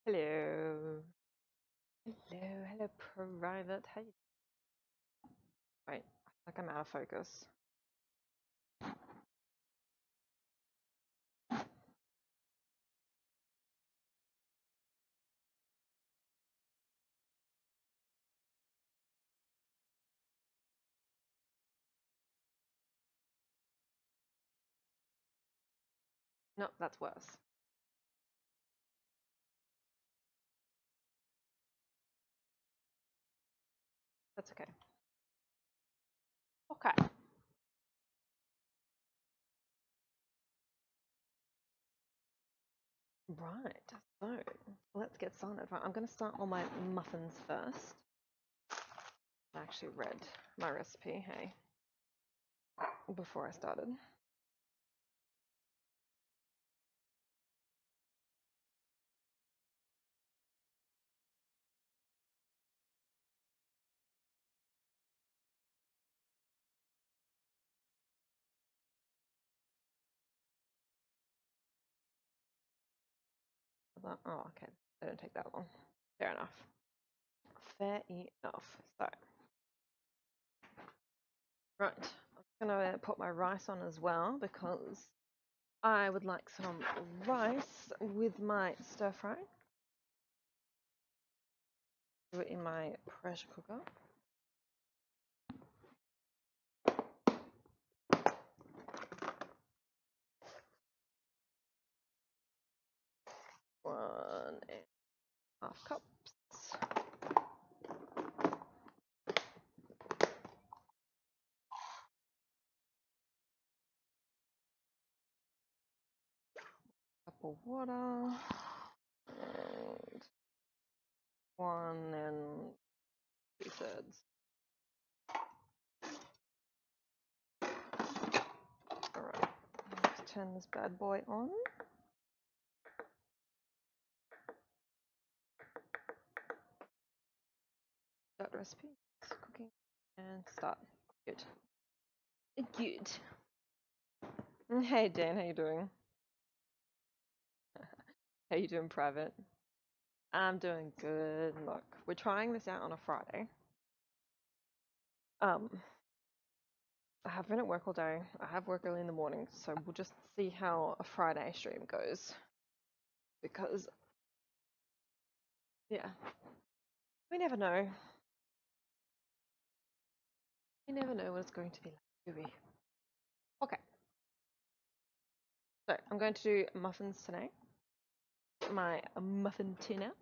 Hello. Hello, private. How you? Wait, I think I'm out of focus. No, that's worse. That's okay. Okay. Right. So let's get started. Right, I'm going to start on my muffins first. I actually read my recipe, hey, before I started. Oh, okay. They don't take that long. Fair enough. Fair enough. So, right. I'm going to put my rice on as well because I would like some rice with my stir fry. Do it in my pressure cooker. One and a half cups. Cup of water. And 1 2/3. Alright, let's turn this bad boy on. Start recipe, cooking, and start. Good. Good. Hey Dan, how you doing? How you doing, private? I'm doing good. Look, we're trying this out on a Friday. I have been at work all day. I have work early in the morning, so we'll just see how a Friday stream goes. Because, yeah, we never know. We never know what it's going to be like, do we? Okay, so I'm going to do muffins today. My muffin tin out.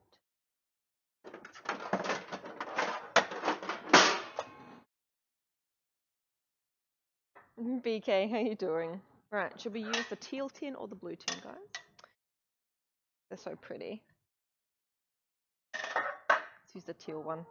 BK, how you doing? Right, should we use the teal tin or the blue tin, guys? They're so pretty. Let's use the teal one.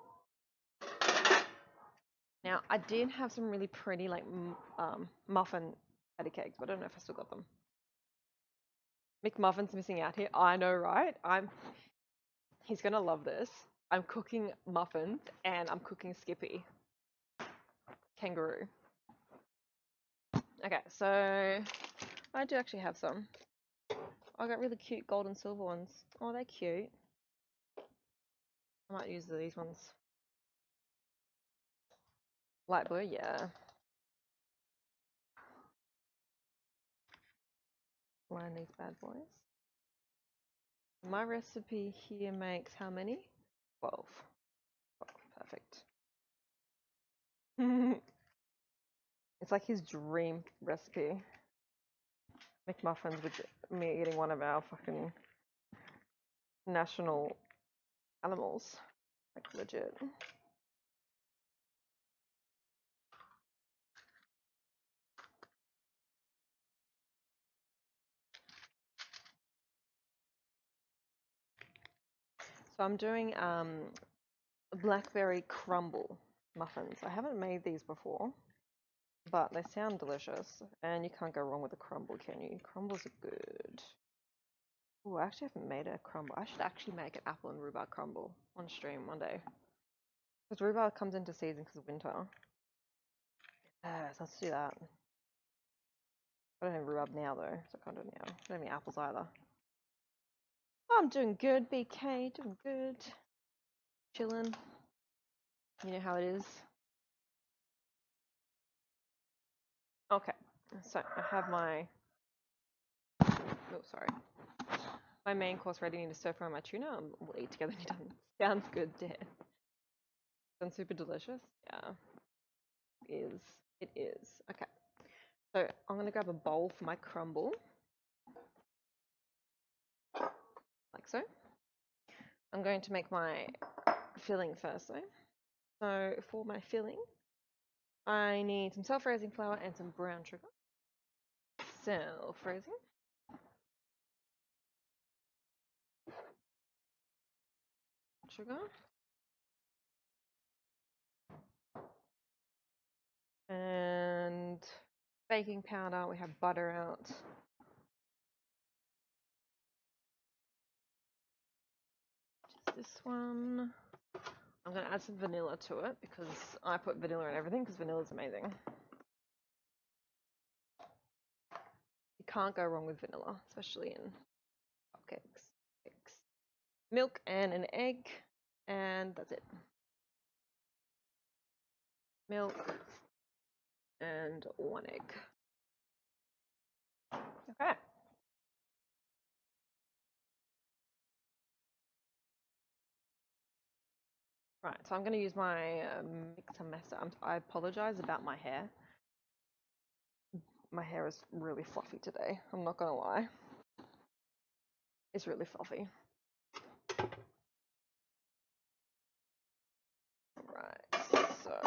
Now, I did have some really pretty, like, muffin patty cakes, but I don't know if I still got them. McMuffin's missing out here. I know, right? He's gonna love this. I'm cooking muffins and I'm cooking Skippy. Kangaroo. Okay, so I do actually have some. I got really cute gold and silver ones. Oh, they're cute. I might use these ones. Light blue, yeah. Line these bad boys. My recipe here makes how many? 12. 12, perfect. It's like his dream recipe. McMuffins with me eating one of our fucking national animals. Like, legit. So I'm doing blackberry crumble muffins. I haven't made these before, but they sound delicious, and you can't go wrong with a crumble, can you? Crumbles are good. Oh, I actually haven't made a crumble. I should actually make an apple and rhubarb crumble on stream one day. Because rhubarb comes into season because of winter. Yes, let's do that. I don't have rhubarb now though, so I can't do it now. I don't have any apples either. I'm doing good, BK, doing good. Chilling. You know how it is. Okay, so I have my, oh, sorry. My main course ready. Need to stir fry my tuna. We'll eat together. Sounds good, Dan. Sounds super delicious. Yeah, it is. It is. Okay, so I'm gonna grab a bowl for my crumble, like so. I'm going to make my filling first, though. So for my filling, I need some self-raising flour and some brown sugar. Self-raising. Sugar. And baking powder. We have butter out. Just this one. I'm going to add some vanilla to it because I put vanilla in everything because vanilla is amazing. You can't go wrong with vanilla, especially in cupcakes. Milk and an egg, and that's it. Milk and one egg. Okay. Right, so I'm going to use my mixer messer. I apologize about my hair. My hair is really fluffy today. I'm not going to lie. It's really fluffy. Right, so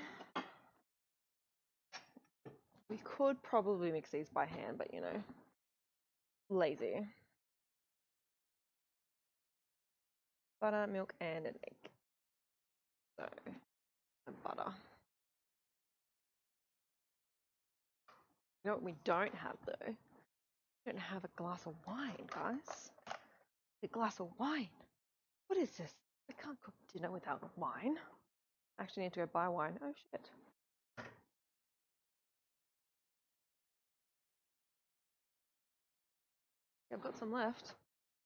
we could probably mix these by hand, but you know, lazy. Butter, milk, and an egg. So, butter. You know what we don't have though? We don't have a glass of wine, guys. A glass of wine. What is this? I can't cook dinner without wine. I actually need to go buy wine. Oh shit. I've got some left.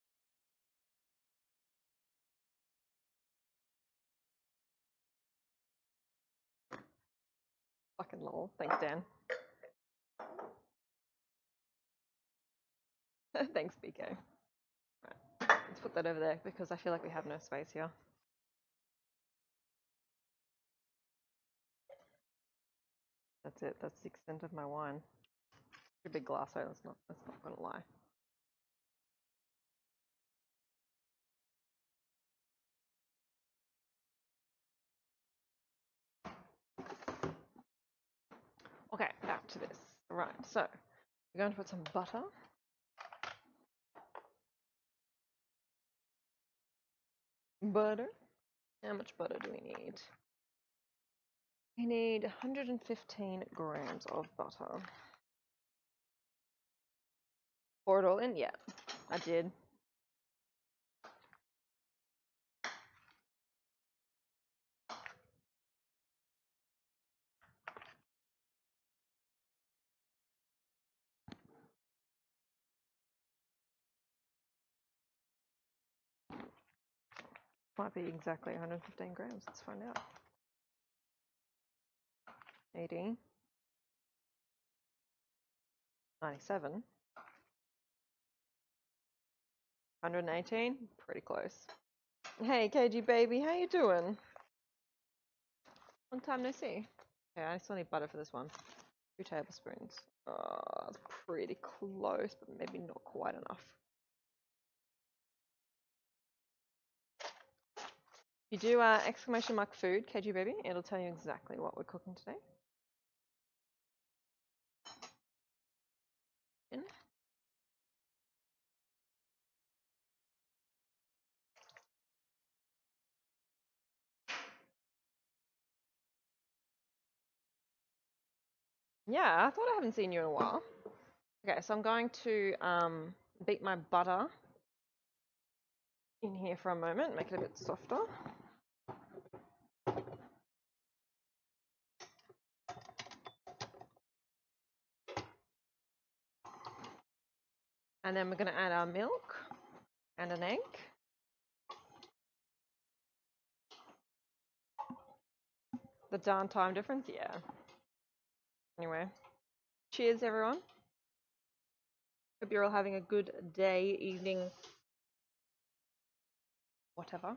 Fucking lol. Thanks, Dan. Thanks, BK. Right. Let's put that over there because I feel like we have no space here. That's it. That's the extent of my wine. A big glass, so that's not gonna lie. Okay, back to this. Right, so we're going to put some butter. Butter. How much butter do we need? We need 115 grams of butter. Pour it all in? Yeah, I did. Might be exactly 115 grams. Let's find out. 80. 97. 118. Pretty close. Hey, KG baby, how you doing? Long time no see. Okay, I still need butter for this one. 2 tablespoons. That's pretty close, but maybe not quite enough. If you do exclamation mark food, KG baby, it'll tell you exactly what we're cooking today. In. Yeah, I thought I haven't seen you in a while. Okay, so I'm going to beat my butter in here for a moment, make it a bit softer. And then we're going to add our milk. And an egg. The darn time difference, yeah. Anyway, cheers everyone. Hope you're all having a good day, evening, whatever.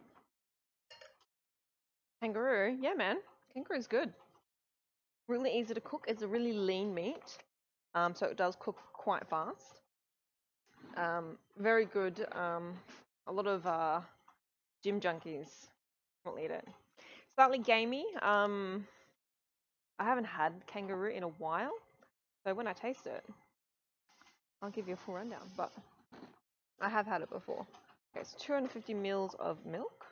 Kangaroo, yeah man, kangaroo's good. Really easy to cook. It's a really lean meat, so it does cook quite fast. Very good. A lot of gym junkies will eat it. Slightly gamey. I haven't had kangaroo in a while, so when I taste it, I'll give you a full rundown. But I have had it before. Okay, it's 250 mils of milk.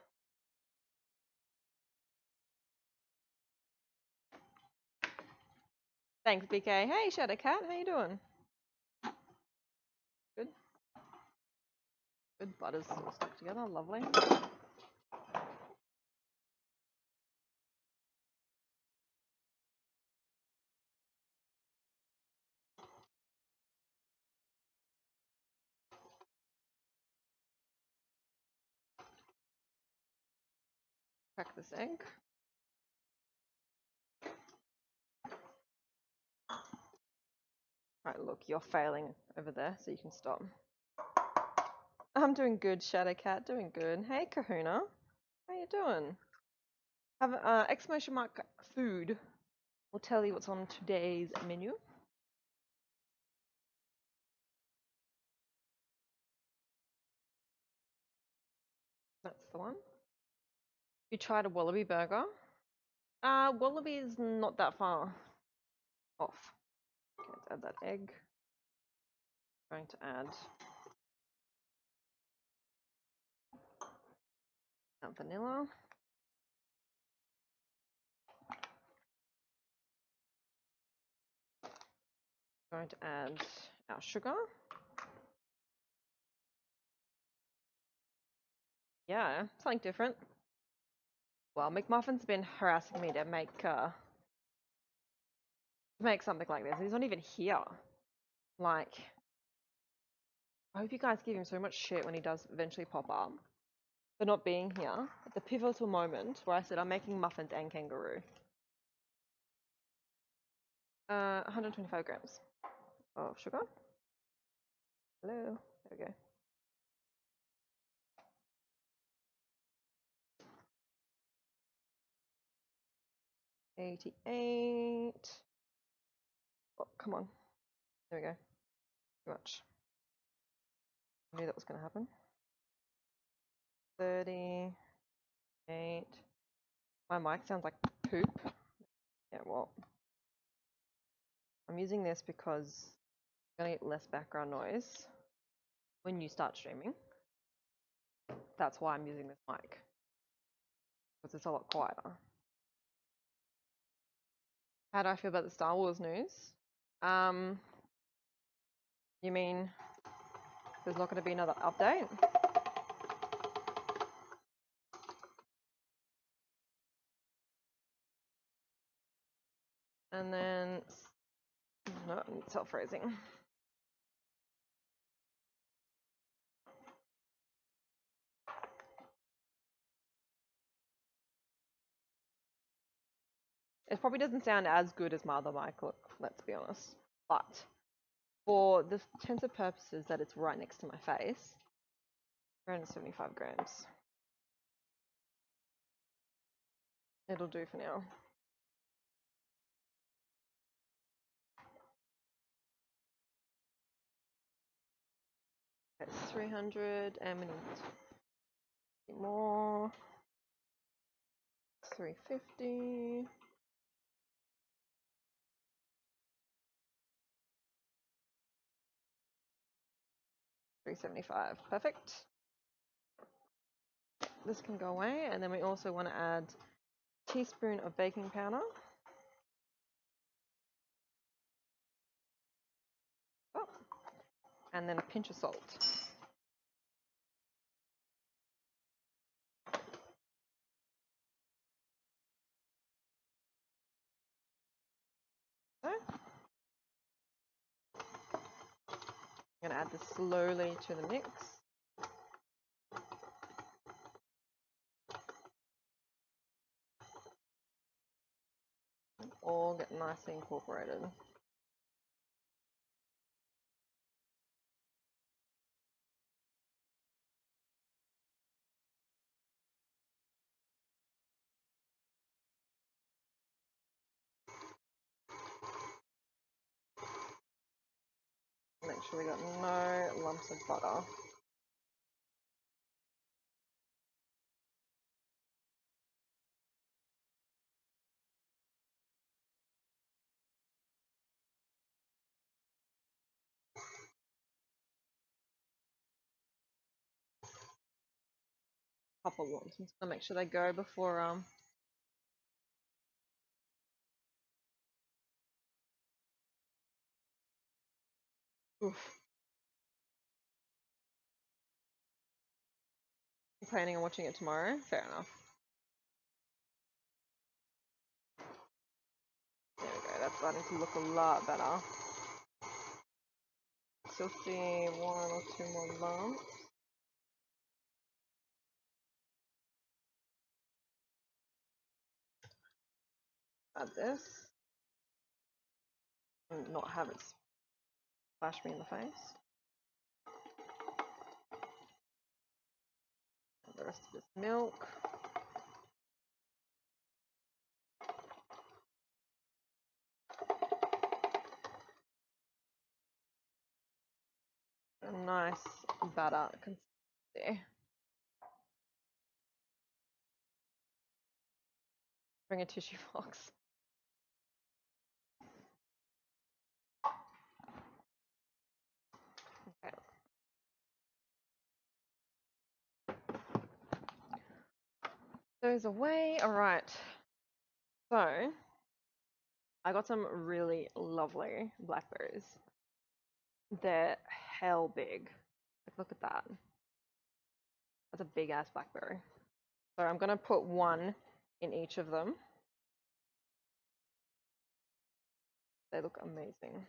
Thanks, BK. Hey, Shadow Cat, how you doing? Good. Good. Butter's all stuck together. Lovely. Crack this egg. Right, look, you're failing over there, so you can stop. I'm doing good, Shadow Cat. Doing good. Hey, Kahuna. How you doing? Have exclamation mark food. We'll tell you what's on today's menu. That's the one. You tried a wallaby burger. Wallaby is not that far off. Okay, let's add that egg. Going to add vanilla. Going to add our sugar. Yeah, something different. Well, McMuffin's been harassing me to make something like this. He's not even here. Like, I hope you guys give him so much shit when he does eventually pop up for not being here at the pivotal moment where I said I'm making muffins and kangaroo. 125 grams of sugar. Hello. There we go. $88. Oh, come on. There we go. Too much. I knew that was going to happen. 38. My mic sounds like poop. Yeah, well, I'm using this because I'm going to get less background noise when you start streaming. That's why I'm using this mic, because it's a lot quieter. How do I feel about the Star Wars news? You mean there's not going to be another update? And then, no, it's self-raising. It probably doesn't sound as good as my other mic, let's be honest. But for the intents of purposes that it's right next to my face, 375 grams. It'll do for now. It's 300 and we need more. 350. $375. Perfect. This can go away, and then we also want to add a teaspoon of baking powder. Oh. And then a pinch of salt. So, I'm going to add this slowly to the mix. nicely incorporated. Make sure we got no lumps of butter. Couple lumps. I'm just gonna make sure they go before Oof. You planning on watching it tomorrow? Fair enough. There we go, that's starting to look a lot better. Still see 1 or 2 more lumps. Add this. And not have it splash me in the face. Add the rest of this milk. A nice batter consistency. Bring a tissue box. Okay. Those away. Alright. So, I got some really lovely blackberries. They're hell big. Like, look at that. That's a big ass blackberry. So I'm gonna put 1 in each of them. They look amazing.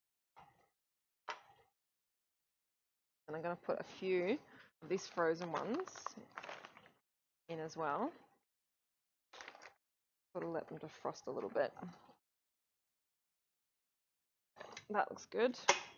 And I'm gonna put a few of these frozen ones in as well. Gotta let them defrost a little bit. That looks good.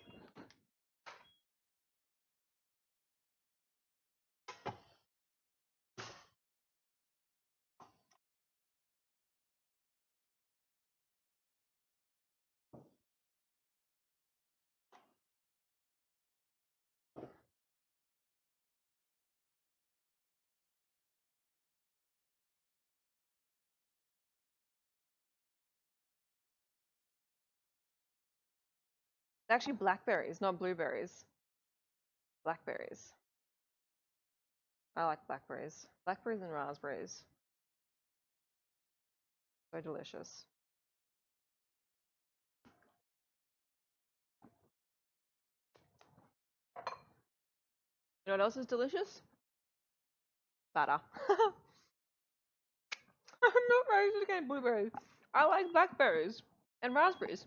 They're actually blackberries, not blueberries. Blackberries. I like blackberries. Blackberries and raspberries. So delicious. You know what else is delicious? Batter. I'm not racist against blueberries. I like blackberries and raspberries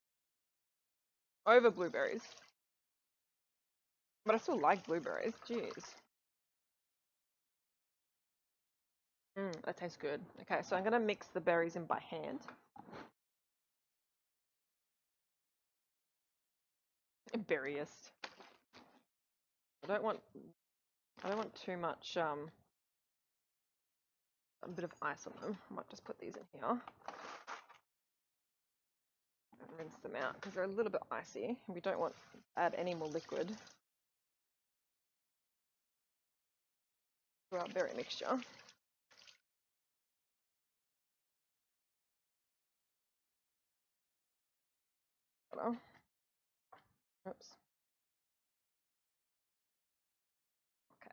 over blueberries. But I still like blueberries. Jeez. That tastes good. Okay, so I'm going to mix the berries in by hand. Berryist. I don't want too much a bit of ice on them. I might just put these in here and rinse them out because they're a little bit icy. We don't want to add any more liquid to our berry mixture. Oops. Okay.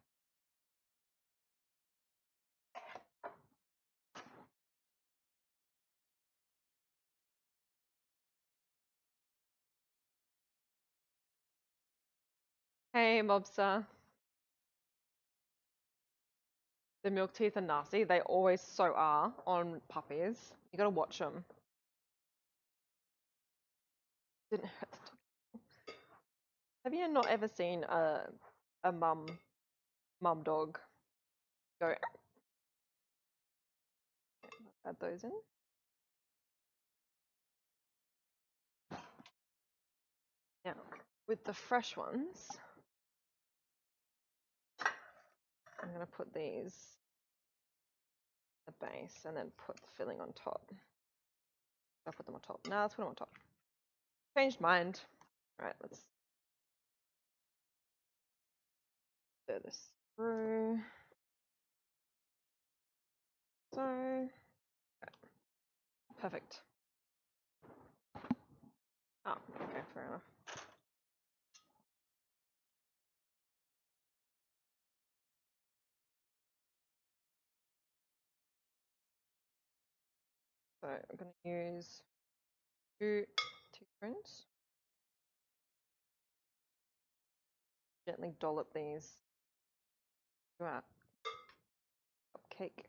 Hey, Mobster. The milk teeth are nasty. They always so are on puppies. You gotta watch them. Didn't hurt. Have you not ever seen a mum dog go? Add those in. Now, with the fresh ones, I'm going to put these at the base and then put the filling on top. I'll put them on top. No, let's put them on top. Changed mind. Alright, let's do this through. So, okay. Perfect. Oh, okay, fair enough. So I'm going to use two teaspoons. Gently dollop these throughout cupcake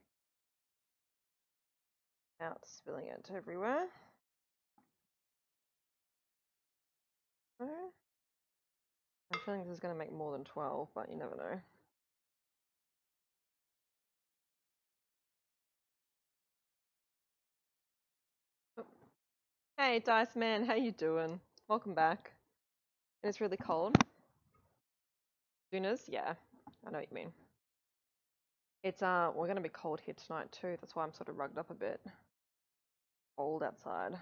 out, spilling it everywhere. So, I'm feeling this is going to make more than 12, but you never know. Oh. Hey, Dice Man, how you doing? Welcome back. And it's really cold. Sooners? Yeah, I know what you mean. It's we're gonna be cold here tonight too. That's why I'm sort of rugged up a bit. Cold outside.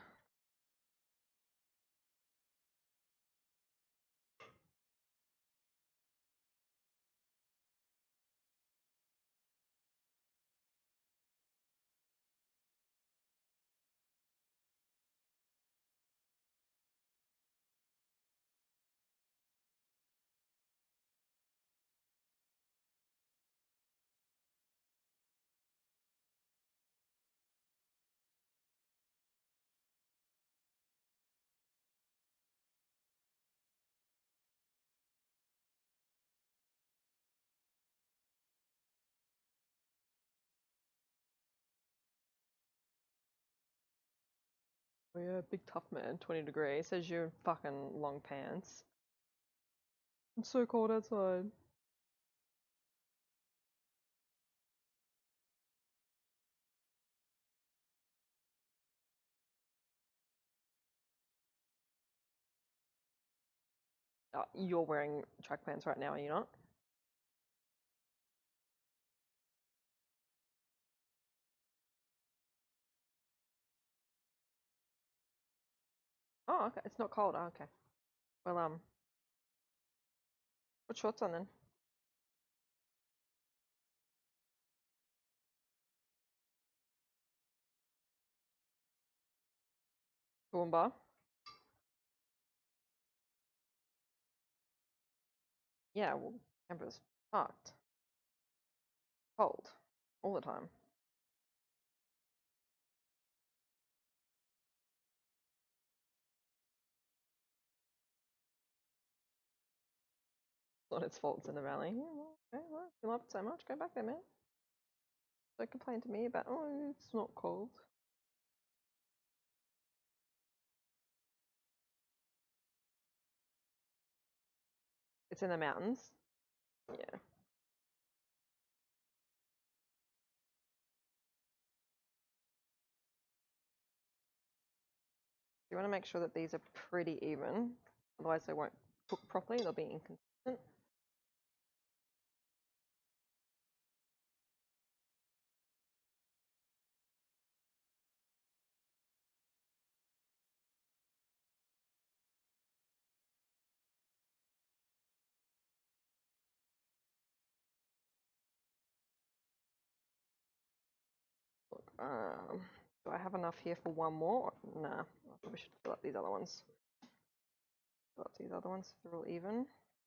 Oh yeah, big tough man, 20 degrees. Says you're in fucking long pants. It's so cold outside. You're wearing track pants right now, are you not? Oh, okay. It's not cold. Oh, okay. Well, put shorts on then. Toowoomba. Yeah, well, Canberra's fucked. Cold. All the time. It's not its fault it's in the valley. Yeah, well, okay, well, if you love it so much, go back there, man. Don't complain to me about, oh, it's not cold. It's in the mountains. Yeah. You want to make sure that these are pretty even, otherwise they won't cook properly, they'll be inconsistent. Look, do I have enough here for one more? Nah, I probably should fill up these other ones. Fill up these other ones so they're all even.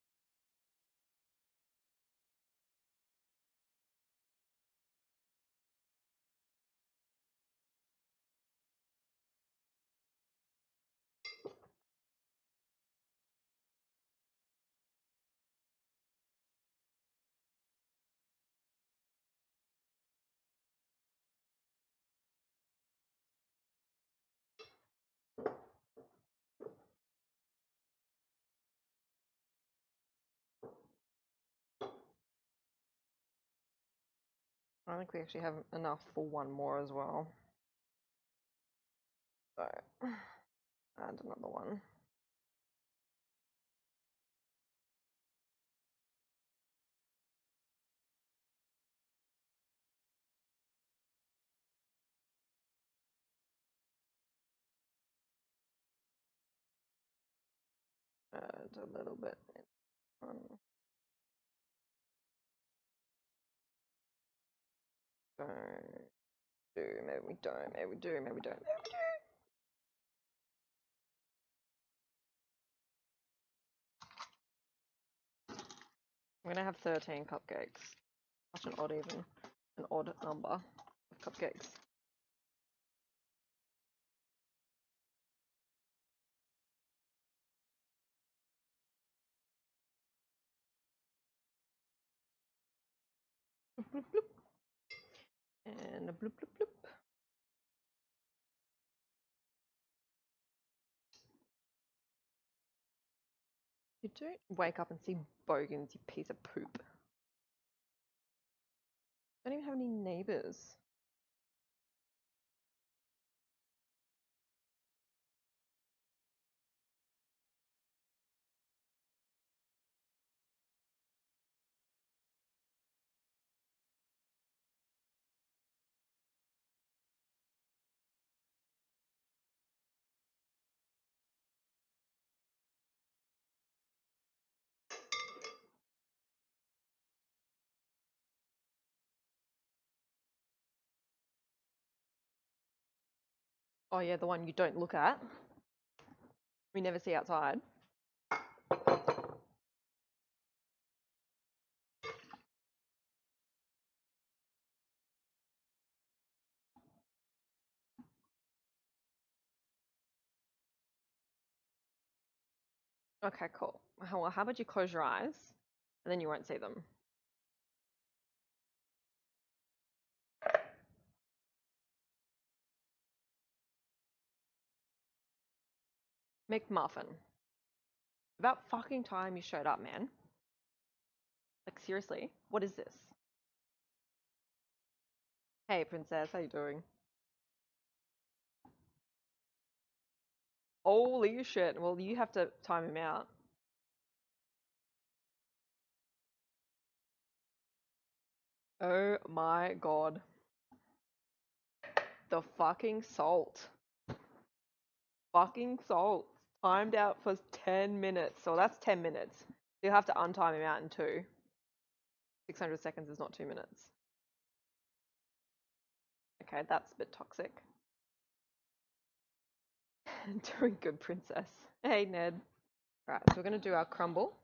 I think we actually have enough for one more as well. So, add another one. Add a little bit. Don't do. Maybe we don't. Maybe we do. Maybe we don't. Maybe we do. I'm gonna have 13 cupcakes. Such an odd number of cupcakes. Bloop, bloop, bloop. And a bloop, bloop, bloop. You don't wake up and see bogans, you piece of poop. Don't even have any neighbors. Oh yeah, the one you don't look at. We never see outside. Okay, cool. Well, how about you close your eyes, and then you won't see them. McMuffin. About fucking time you showed up, man. Like, seriously, what is this? Hey, princess, how you doing? Holy shit. Well, you have to time him out. Oh my god. The fucking salt. Fucking salt. Timed out for 10 minutes. So that's 10 minutes. You'll have to untime him out in 2. 600 seconds is not 2 minutes. Okay, that's a bit toxic. Doing good, princess. Hey, Ned. Right, so we're going to do our crumble.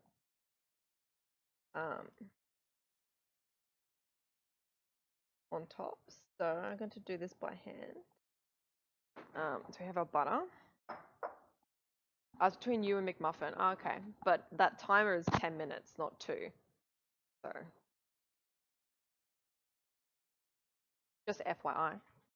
On top. So I'm going to do this by hand. So we have our butter. It's between you and McMuffin. Oh, okay, but that timer is 10 minutes, not 2. So just FYI.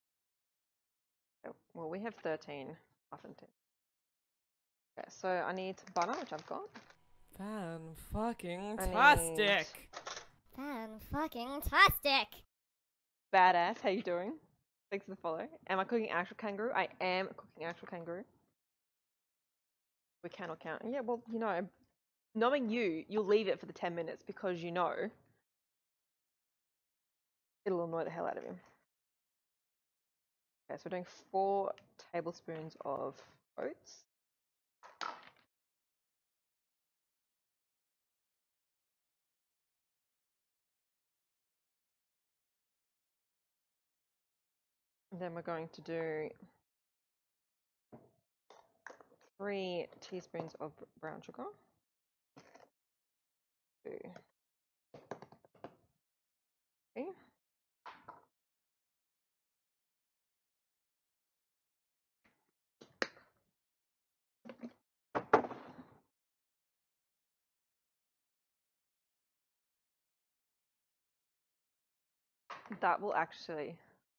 Well, we have 13 muffin tins. Okay, so I need butter, which I've got. Fan-fucking-tastic! Fan-fucking-tastic! Badass, how you doing? Thanks for the follow. Am I cooking actual kangaroo? I am cooking actual kangaroo. We cannot count. Yeah, well, you know, knowing you, you'll leave it for the 10 minutes because you know it'll annoy the hell out of him. Okay, so we're doing 4 tablespoons of oats. And then we're going to do 3 teaspoons of brown sugar. 2. 3. That will actually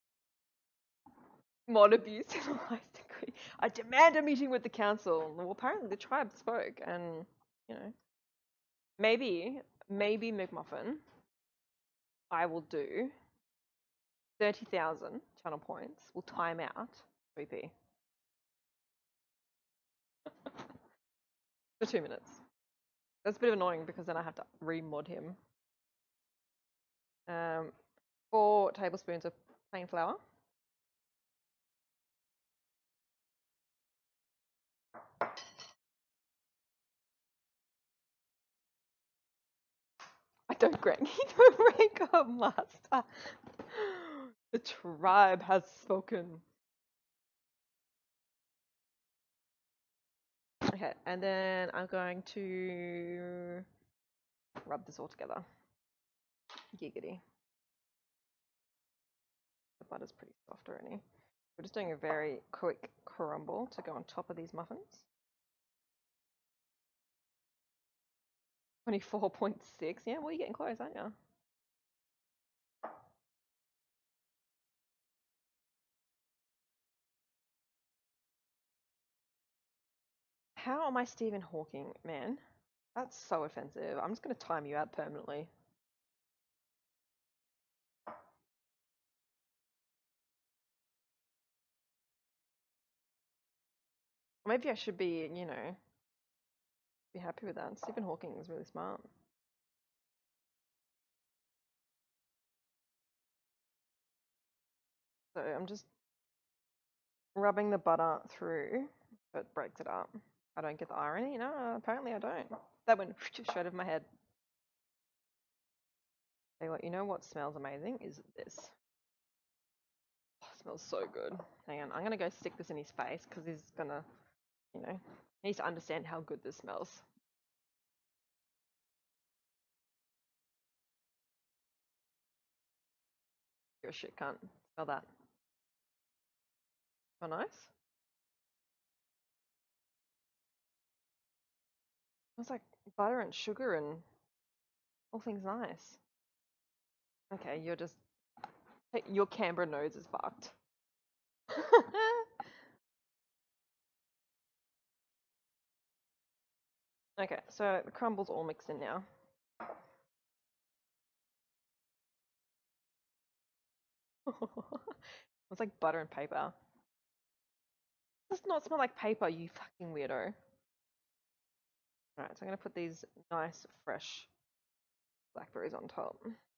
mod abuse in the highest degree. I demand a meeting with the council. Well, apparently the tribe spoke, and you know, maybe McMuffin, I will do 30,000 channel points. We'll time out 3p for 2 minutes. That's a bit annoying because then I have to remod him. 4 tablespoons of plain flour. Don't grant me the rank of master. The tribe has spoken. Okay, and then I'm going to rub this all together. Giggity. The butter's pretty soft already. We're just doing a very quick crumble to go on top of these muffins. 24.6. Yeah, well, you're getting close, aren't you? How am I Stephen Hawking, man? That's so offensive. I'm just going to time you out permanently. Maybe I should be, you know, be happy with that. Stephen Hawking is really smart. So I'm just rubbing the butter through so it breaks it up. I don't get the irony. No, apparently I don't. That went straight over my head. Tell you what, you know what smells amazing is this. Oh, it smells so good. Hang on, I'm gonna go stick this in his face because he's gonna, you know, he needs to understand how good this smells. You're a shit cunt. Smell that. Smell nice? It's like butter and sugar and all things nice. Okay, you're just your Canberra nose is fucked. Okay, so the crumble's all mixed in now. It's like butter and paper. It does not smell like paper, you fucking weirdo. Alright, so I'm gonna put these nice fresh blackberries on top.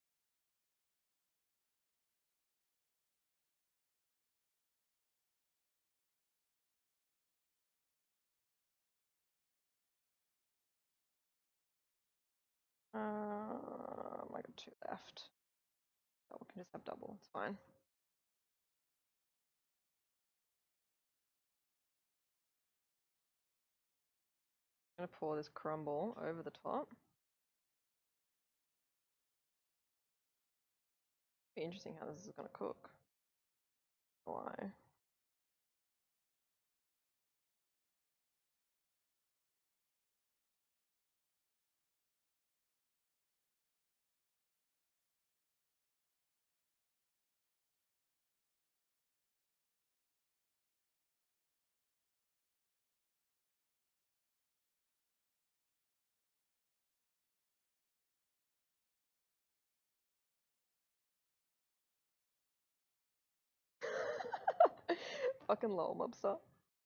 I got two left. Oh, we can just have double, it's fine. I'm gonna pour this crumble over the top. Be interesting how this is gonna cook. Why? Fucking lol, mobster.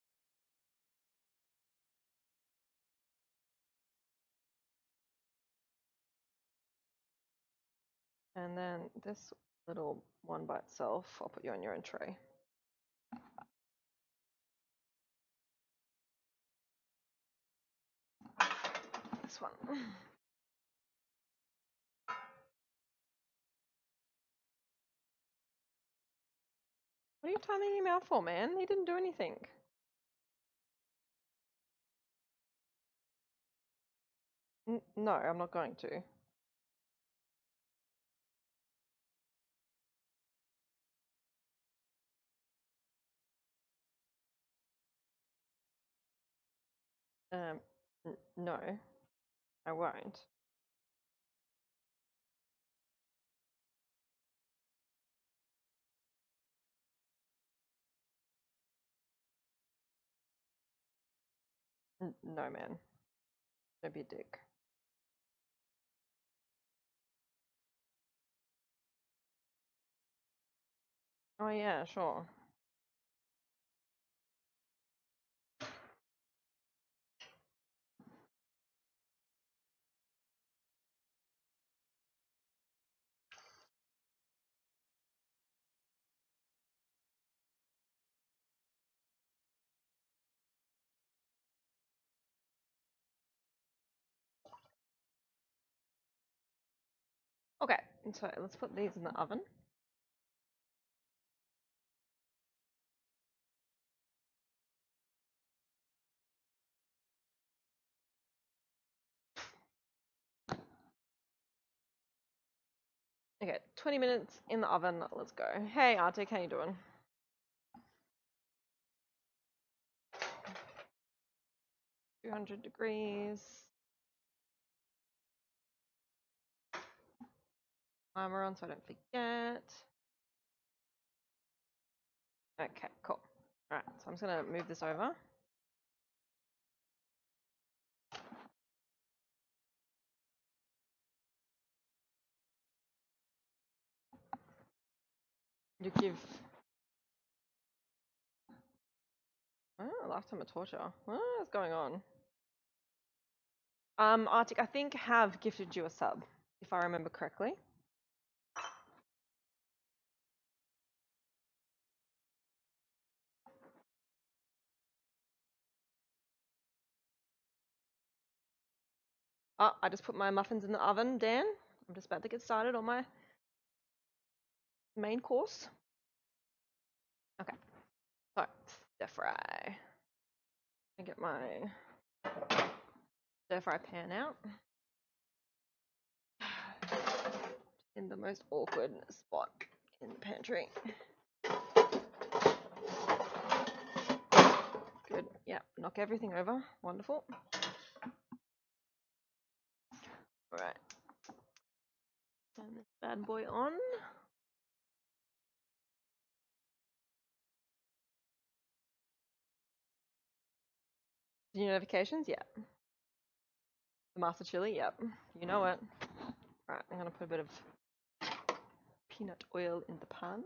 And then this little one by itself, I'll put you on your own tray. This one. What are you timing him out for, man? He didn't do anything. No, I'm not going to. No, I won't. No, man. Don't be a dick. Oh yeah, sure. Okay, so let's put these in the oven. Okay, 20 minutes in the oven. Let's go. Hey, Arctic, how you doing? $200. Timer on so I don't forget. Okay, cool. Alright, so I'm just gonna move this over. You give lifetime of torture. What is going on? Arctic, I think have gifted you a sub, if I remember correctly. Oh, I just put my muffins in the oven, Dan. I'm just about to get started on my main course. Okay, so stir fry. I get my stir fry pan out. In the most awkward spot in the pantry. Good. Yep. Knock everything over. Wonderful. Alright. Turn this bad boy on. New notifications? Yeah. The master chili? Yep. You know it. Alright, I'm gonna put a bit of peanut oil in the pan.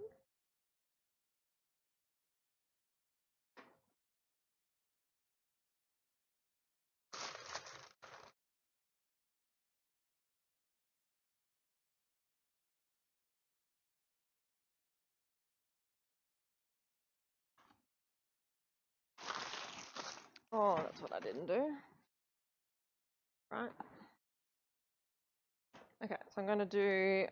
Oh, that's what I didn't do. Right. Okay, so I'm gonna do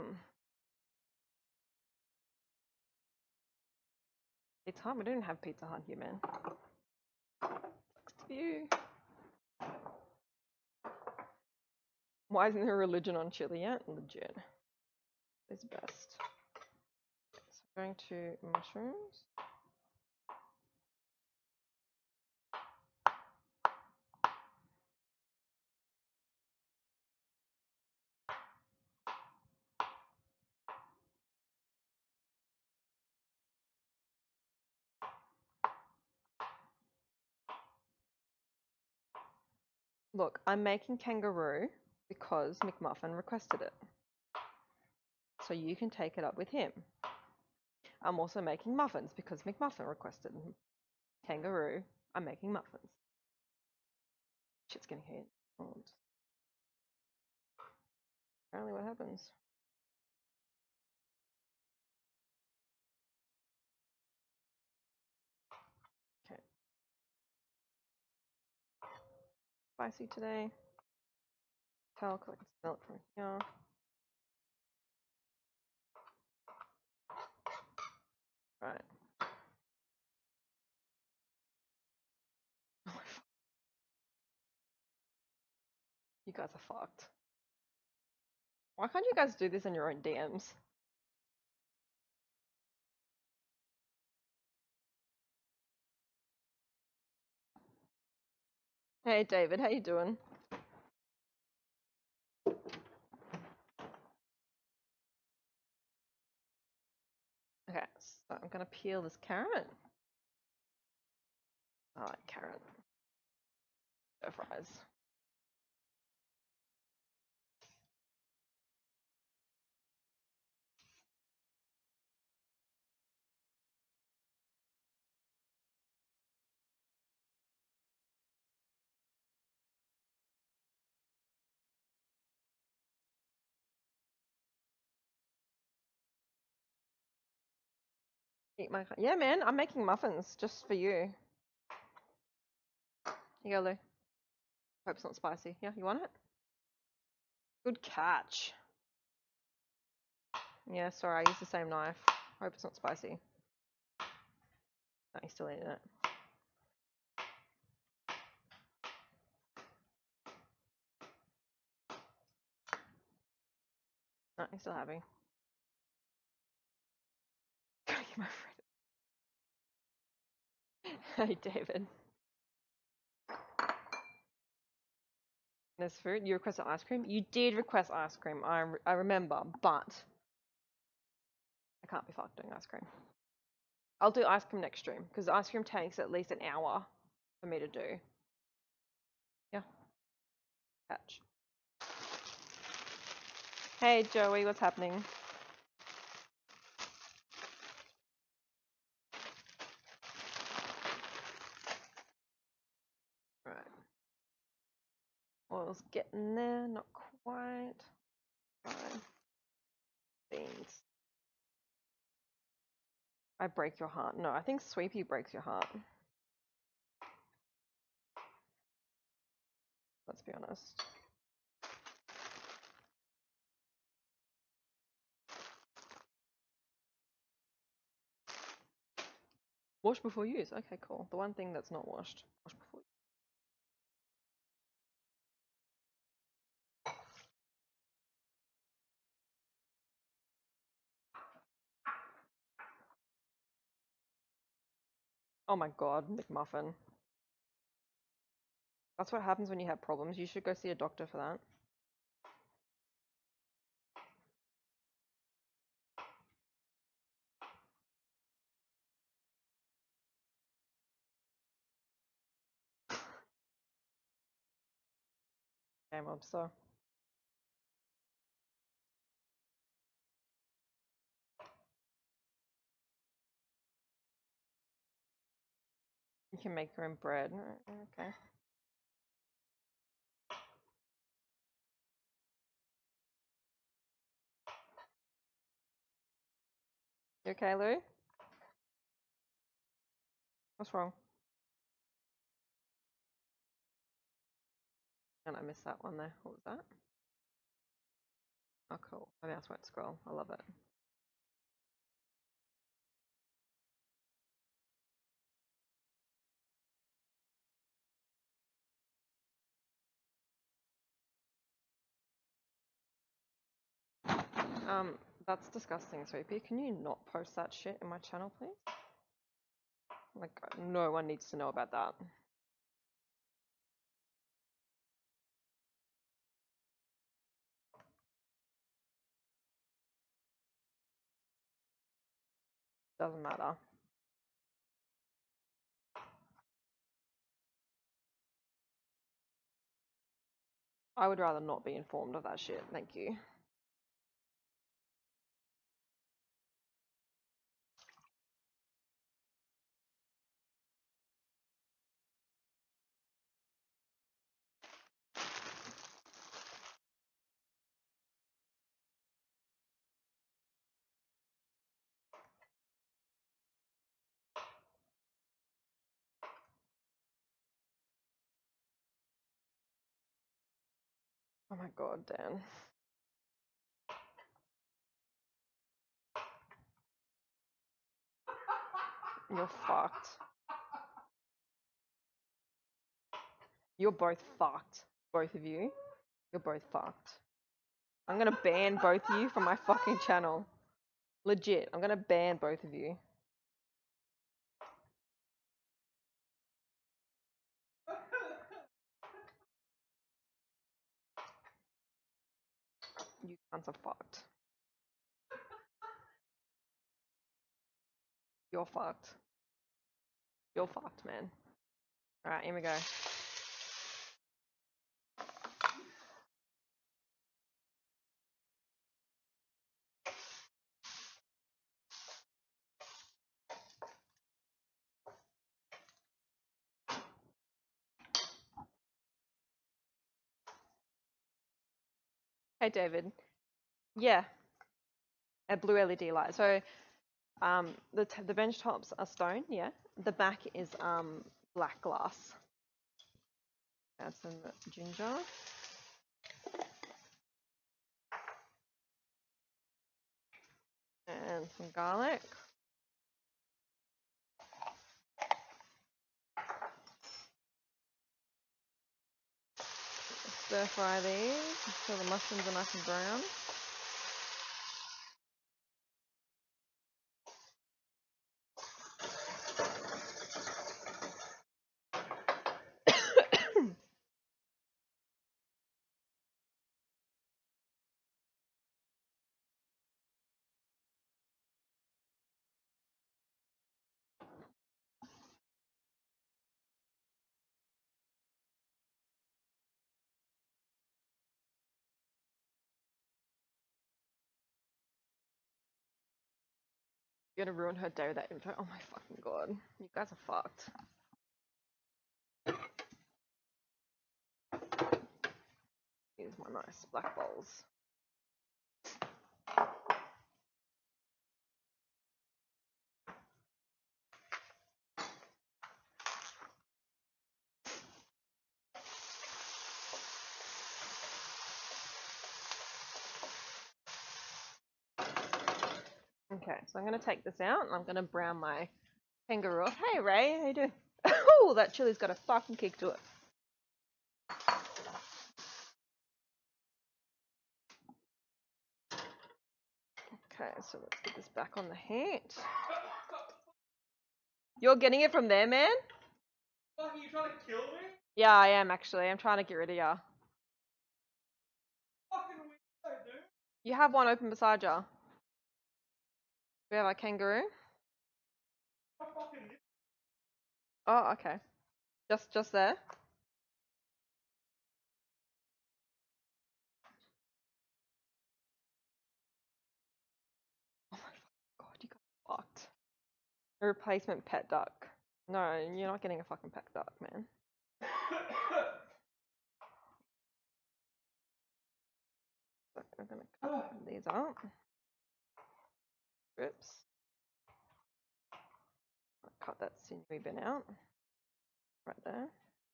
Pizza Hut. We don't have Pizza Hut here, man. Sucks to be you. Why isn't there a religion on chili yet? Legit. It's best. Okay, so I'm going to mushrooms. Look, I'm making kangaroo because McMuffin requested it. So you can take it up with him. I'm also making muffins because McMuffin requested kangaroo. I'm making muffins. Shit's getting hit. Apparently what happens. Okay. Spicy today. Tell, I can smell it from here. Right. You guys are fucked. Why can't you guys do this in your own DMs? Hey David, how you doing? Okay, so I'm gonna peel this carrot. I like carrot. Stir fries. Eat my. Yeah, man, I'm making muffins just for you. Here you go, Lou. Hope it's not spicy. Yeah, you want it? Good catch. Yeah, sorry, I used the same knife. Hope it's not spicy. No, you're still eating it. No, you're still having. My friend. Hey, David. There's food. You requested ice cream? You did request ice cream. I remember, but I can't be fucked doing ice cream. I'll do ice cream next stream, because ice cream takes at least an hour for me to do. Yeah. Catch. Hey, Joey, what's happening? Right. Oil's getting there, not quite. Fine. Beans. I break your heart. No, I think Sweepy breaks your heart. Let's be honest. Wash before use. Okay, cool. The one thing that's not washed. Wash before use. Oh my god, McMuffin. That's what happens when you have problems. You should go see a doctor for that. Okay, mobster. You can make your own bread. Okay. You okay, Lou? What's wrong? And I missed that one there. What was that? Oh, cool. Maybe I just won't scroll. I love it. That's disgusting, Sweepy. Can you not post that shit in my channel, please? Like, no one needs to know about that. Doesn't matter. I would rather not be informed of that shit. Thank you. Oh my god, Dan. You're fucked. You're both fucked. Both of you. You're both fucked. I'm gonna ban both of you from my fucking channel. Legit. I'm gonna ban both of you. You cunts are fucked. You're fucked. You're fucked, man. Alright, here we go. Hey, David. Yeah, a blue LED light. So, the bench tops are stone, yeah. The back is black glass. Add some ginger. some garlic. Stir fry these until the mushrooms are nice and brown. You're gonna ruin her day with that intro. Oh my fucking god. You guys are fucked. Here's my nice black bowls. Okay, so I'm gonna take this out and I'm gonna brown my kangaroo. Hey Ray, how you doing? Oh, that chili's got a fucking kick to it. Okay, so let's get this back on the heat. You're getting it from there, man? Fuck, are you trying to kill me? Yeah, I am actually. I'm trying to get rid of ya. Fucking weirdo, dude. You have one open beside ya. We have our kangaroo. I fucking knew. Oh, okay. Just there. Oh my god, you got fucked. A replacement pet duck. No, you're not getting a fucking pet duck, man. So I'm gonna cut these up. Oops. Cut that sinewy bit out. Right there.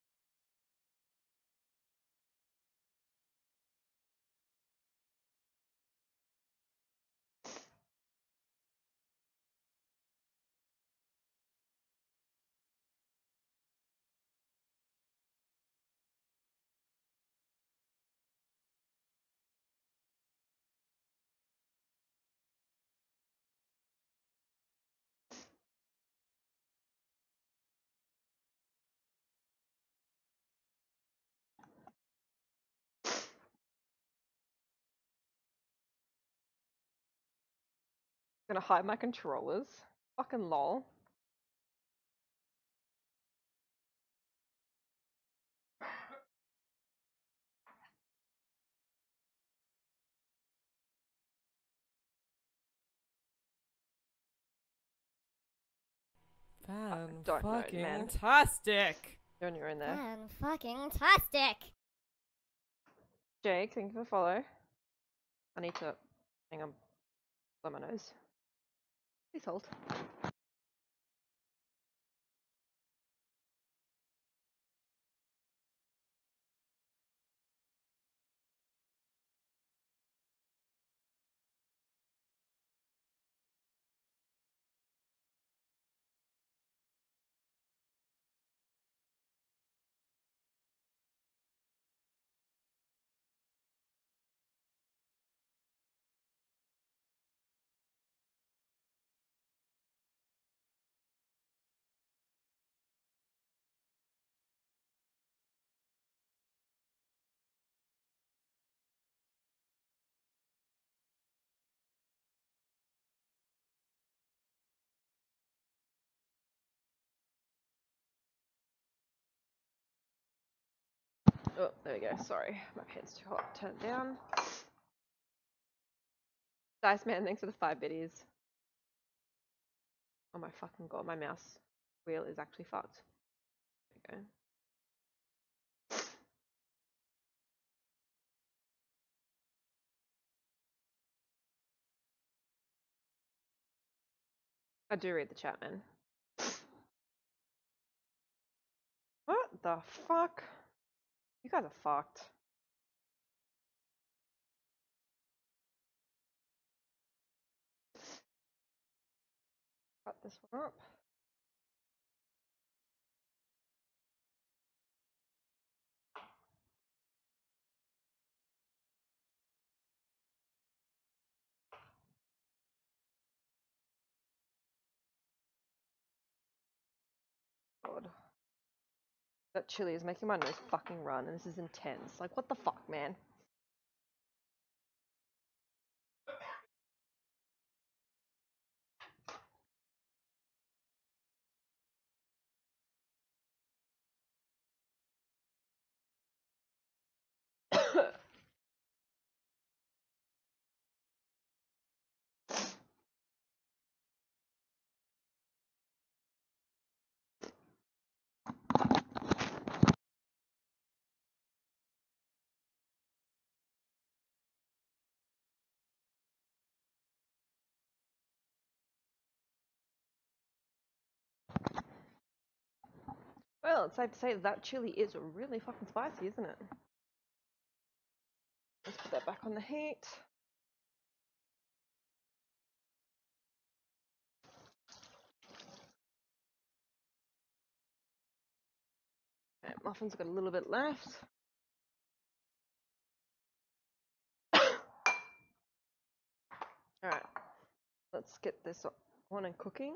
I'm gonna hide my controllers. Fucking lol. Don't know, man. Fan-fucking-tastic! You're on your own there. Fan-fucking-tastic! Jake, thank you for the follow. I need to... Hang on. Blow my nose. Please hold. Oh, there we go. Sorry. My head's too hot. Turn it down. Dice man, thanks for the 5 biddies. Oh my fucking god, my mouse wheel is actually fucked. There we go. I do read the chat, man. What the fuck? You guys are fucked. this one up. God. That chili is making my nose fucking run, and this is intense. Like, what the fuck, man? Well, it's safe to say that chili is really fucking spicy, isn't it? Let's put that back on the heat. Okay, muffins got a little bit left. Alright, let's get this on and cooking.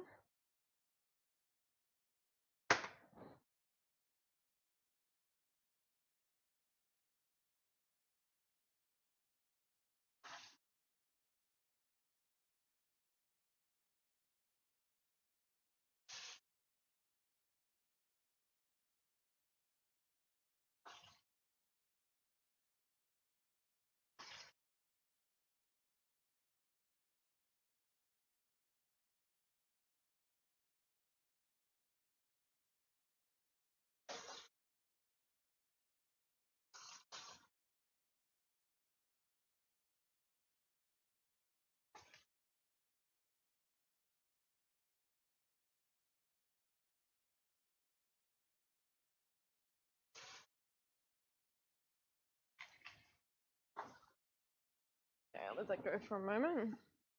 Okay, let that go for a moment.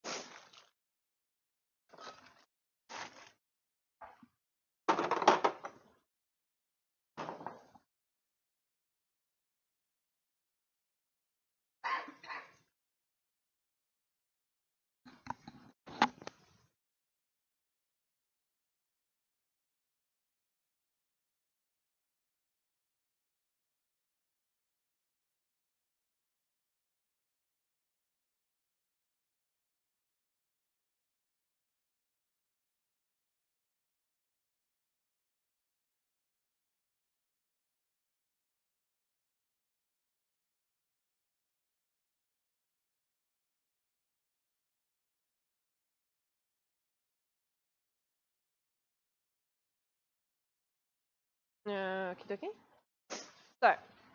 Okie dokie. So,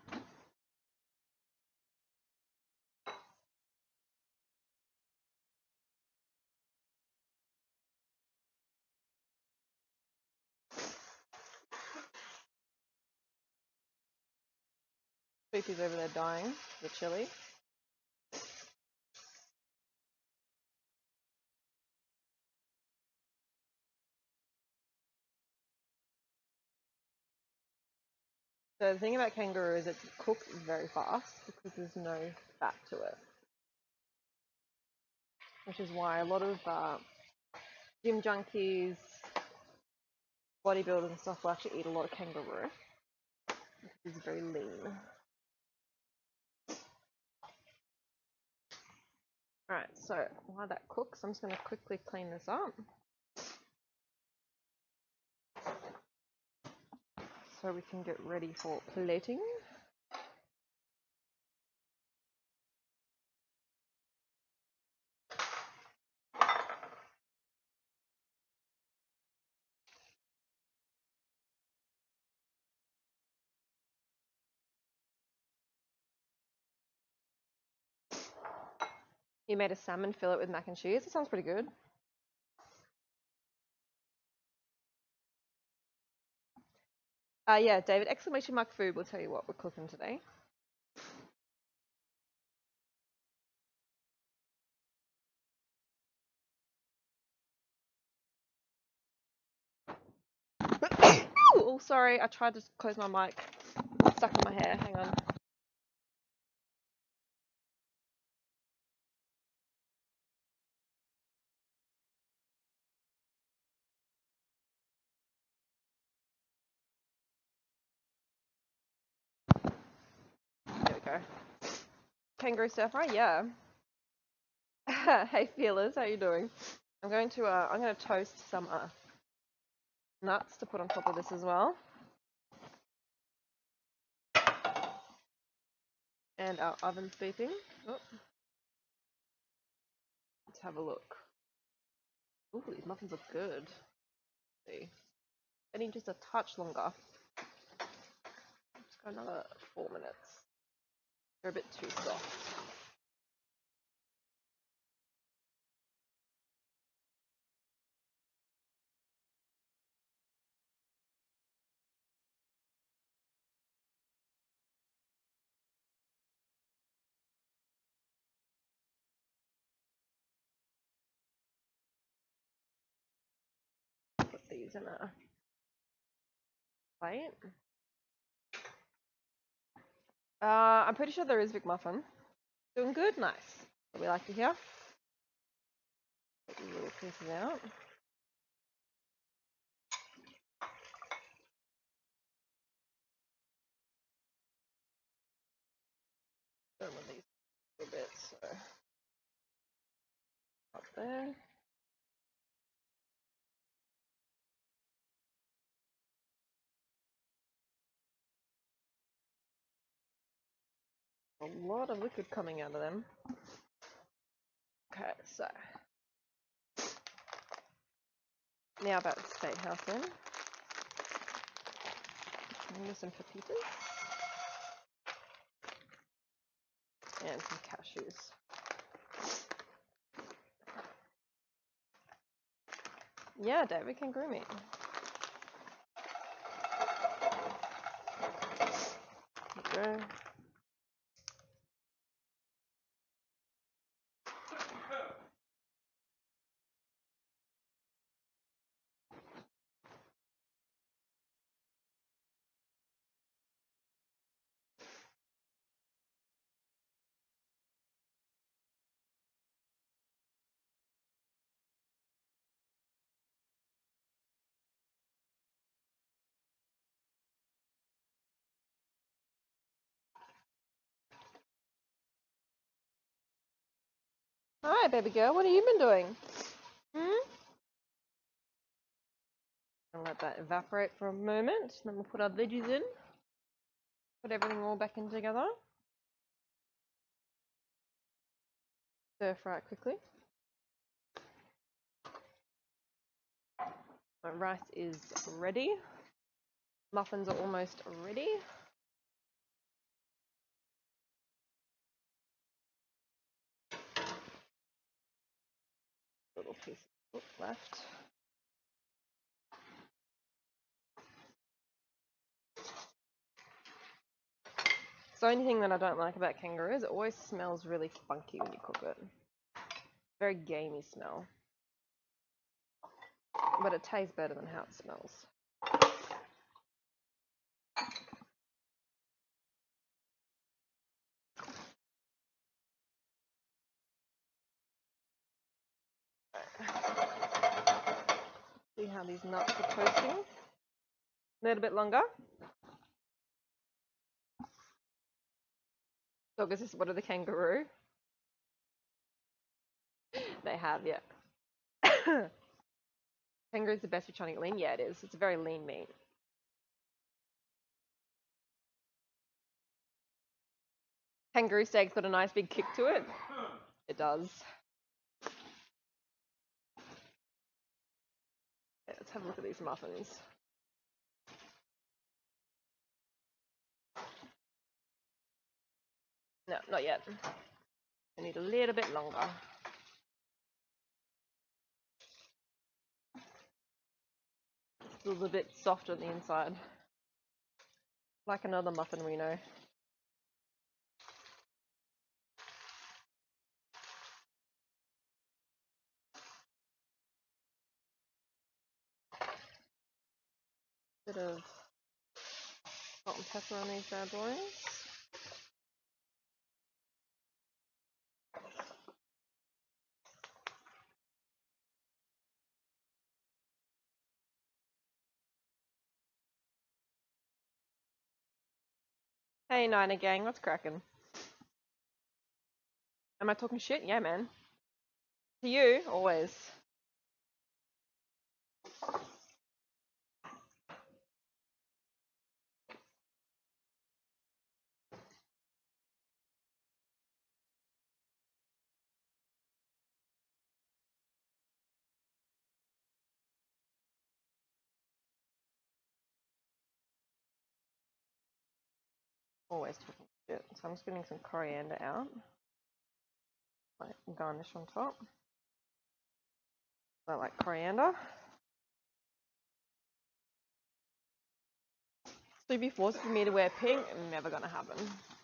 Spoopy's over there dying, the chili. So the thing about kangaroo is it cooks very fast because there's no fat to it. Which is why a lot of gym junkies, bodybuilders and stuff will actually eat a lot of kangaroo. It's very lean. Alright, so while that cooks, I'm just going to quickly clean this up. So we can get ready for plating. You made a salmon fillet with mac and cheese. It sounds pretty good. Yeah, David, exclamation mark food will tell you what we're cooking today. sorry, I tried to close my mic. Stuck in my hair. Hang on. There we go. Kangaroo stir fry, yeah. Hey feelers, how you doing? I'm going to toast some nuts to put on top of this as well. And our oven's beeping. Oh. Let's have a look. Ooh, these muffins look good. Let's see. I need just a touch longer. Let's go another 4 minutes. They're a bit too soft. Put these in a plate. I'm pretty sure there is Vic Muffin. Doing good? Nice. What we like to hear. Take these little pieces out. Don't want these little bits, so up there. A lot of liquid coming out of them. Okay, so now about the steak house in. Use some pepitas and some cashews. Yeah, David kangaroo meat. There we go. Hi, baby girl. What have you been doing? I'll let that evaporate for a moment. Then we'll put our veggies in. Put everything all back in together. Stir fry it quickly. My rice is ready. Muffins are almost ready. Little piece left. So the only thing that I don't like about kangaroo is it always smells really funky when you cook it. Very gamey smell. But it tastes better than how it smells. See how these nuts are toasting? A little bit longer. Dog, is this what are the kangaroo? They have, yeah. Kangaroo's the best for trying to get lean? Yeah, it is. It's a very lean meat. Kangaroo steak's got a nice big kick to it. It does. Yeah, let's have a look at these muffins. No, not yet. I need a little bit longer. It's a little bit soft on the inside. Like another muffin we know. Bit of Salt and pepper on these bad boys. Hey Niner gang, what's cracking? Am I talking shit? Yeah, man. To you, always. Always talking shit. So I'm just getting some coriander out. Like garnish on top. I like coriander. So if you forcing me to wear pink, never gonna happen.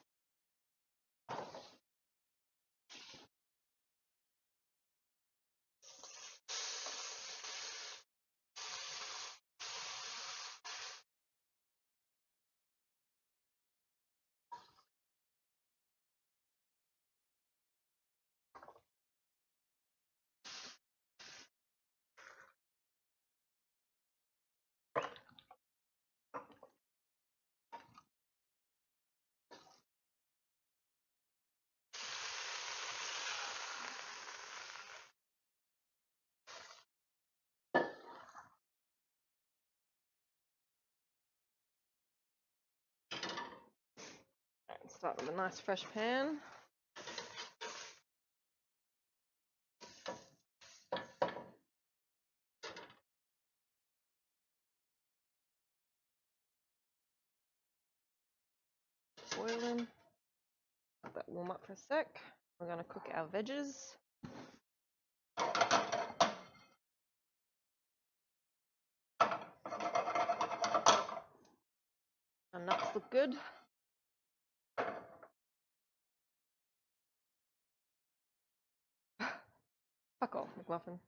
Alright, start with a nice fresh pan. Boiling. Let that warm up for a sec. We're gonna cook our veggies. Our nuts look good. Fuck off, McMuffin.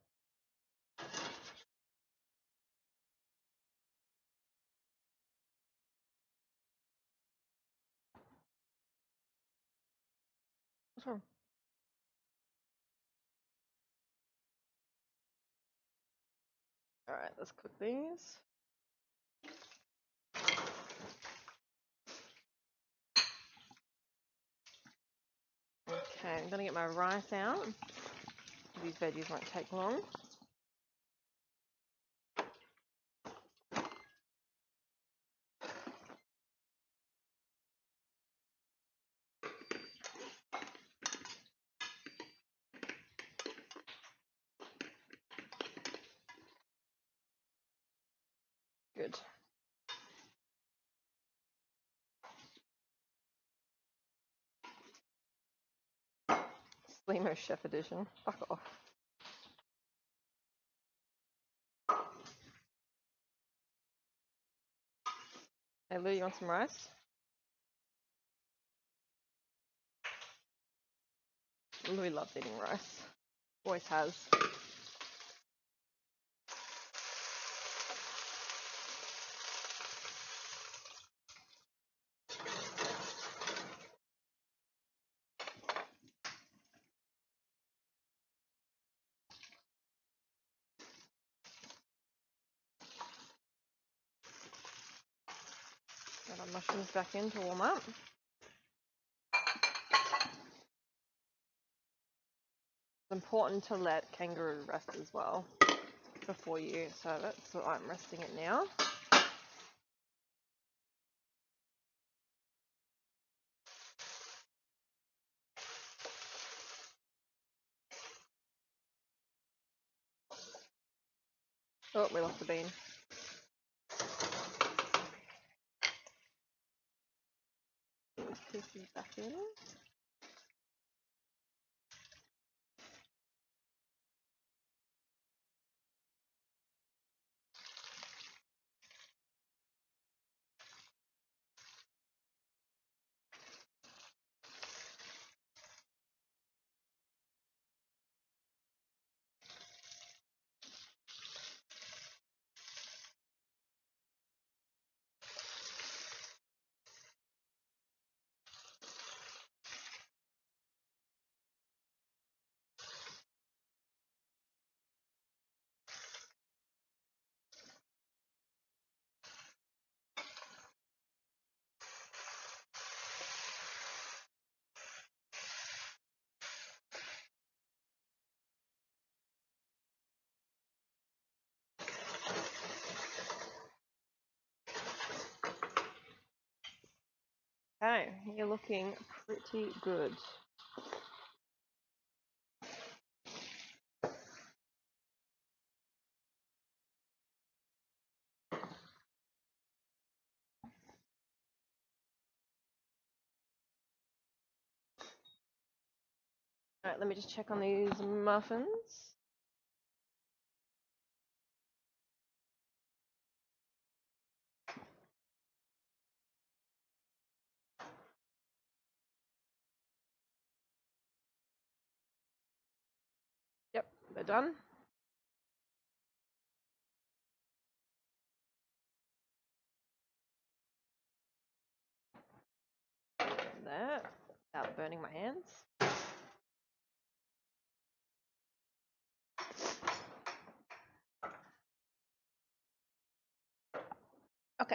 What's wrong? Alright, let's cook these. Okay, I'm gonna get my rice out. These veggies won't take long. Good. Slimo Chef Edition. Fuck off. Hey Lou, you want some rice? Louis loves eating rice. Always has. Got our mushrooms back in to warm up. It's important to let kangaroo rest as well before you serve it, so I'm resting it now. Oh, we lost the bean. Put these back in. Okay, you're looking pretty good. Alright, let me just check on these muffins. Yep, they're done. There, without burning my hands. Okay.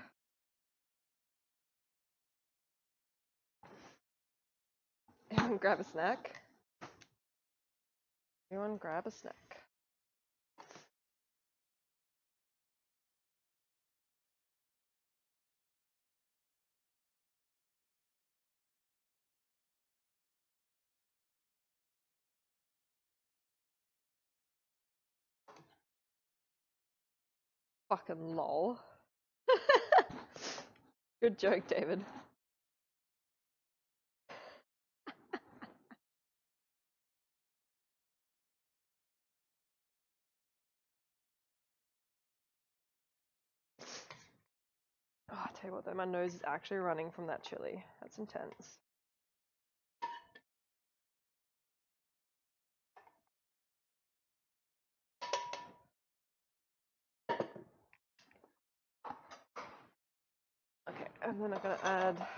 Everyone grab a snack. Everyone grab a snack. Fucking lol. Good joke, David. Oh, I tell you what though, my nose is actually running from that chili. That's intense. Okay, and then I'm gonna add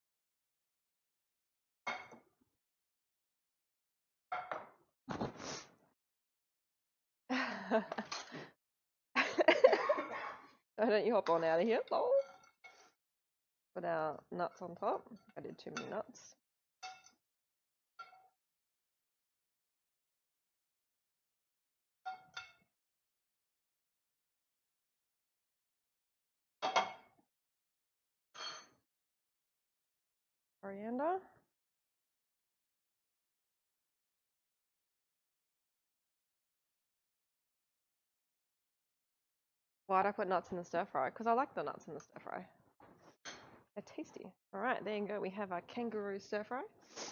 why don't you hop on out of here, lol? Put our nuts on top. I did too many nuts. Coriander. Why'd I put nuts in the stir fry? Because I like the nuts in the stir fry. They're tasty. Alright, there you go. We have our kangaroo stir fry.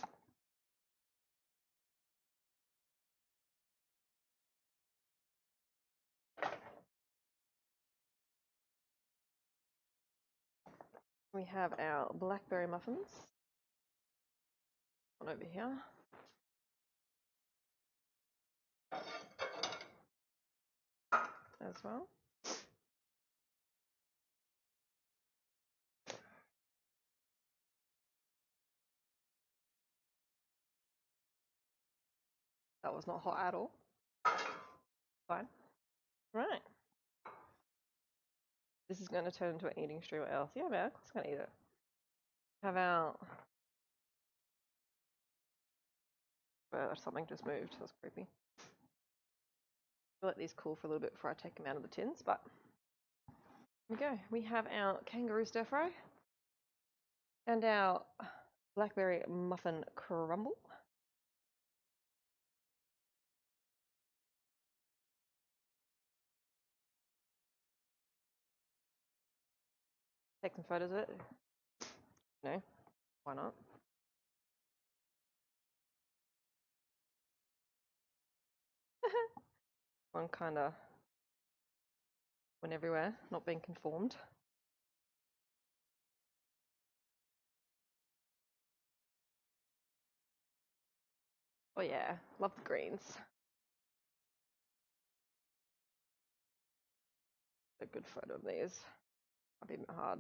We have our blackberry muffins. One over here. As well. That was not hot at all. Fine. Right. This is going to turn into an eating stream else. Yeah, man, of course I'm going to eat it. Have our... something just moved. That's creepy. I'll let these cool for a little bit before I take them out of the tins, but... Here we go. We have our kangaroo stir fry. And our blackberry muffin crumble. Take some photos of it. No, why not? One kind of went everywhere, not being conformed. Oh yeah, love the greens. A good photo of these. Might be a bit hard.